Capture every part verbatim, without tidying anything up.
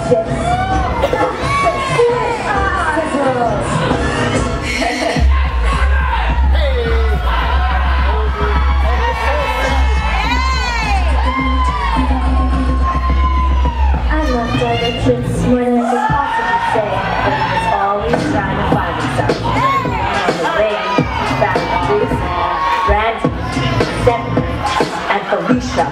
Kids more than I could possibly say, but he was always trying to find himself. On the way, he found Bruce, Randy, Stephanie, and Felicia.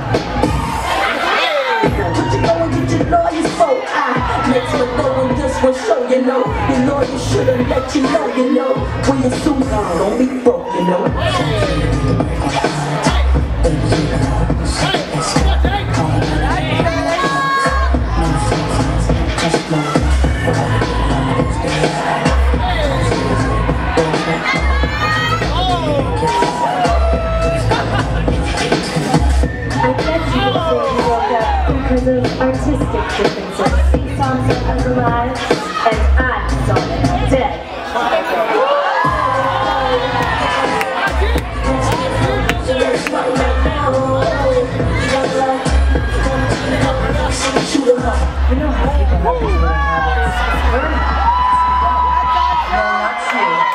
What you know and get your lawyers for? I next to go and just will show you know. Your lawyer should've let you know, you know. When you're soon gone, don't be broke, you know. Because of artistic differences, Santos was alive, and I saw him dead. You know how people have these little habits. Learn habits. No, not you.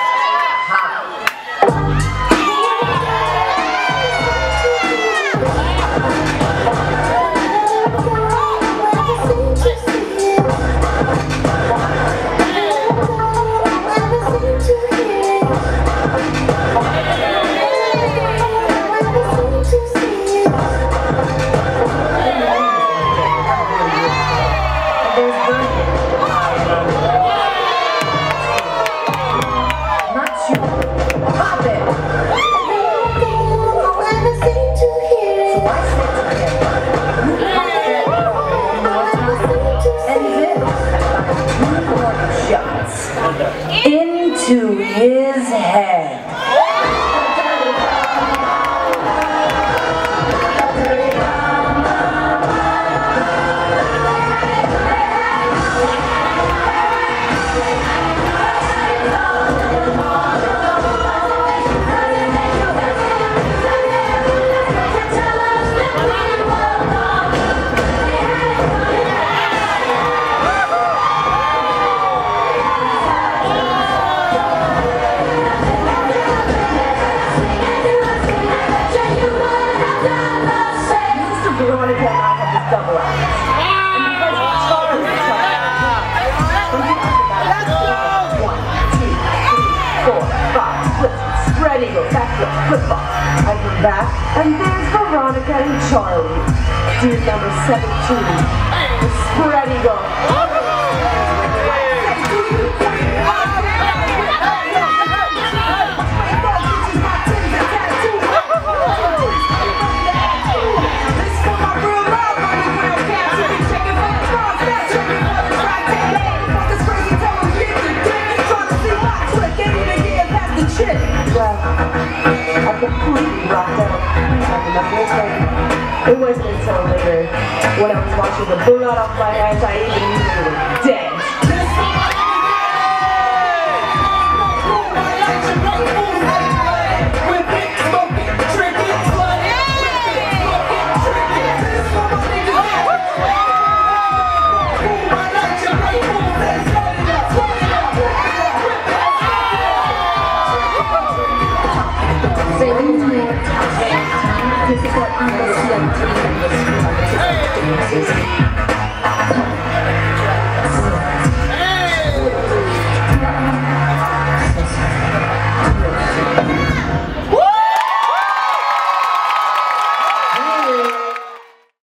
Into his head. Back, and there's Veronica and Charlie. Dude number seventeen. The spread eagle. It wasn't until later when I was watching the boot out off my hands I even knew they were dead.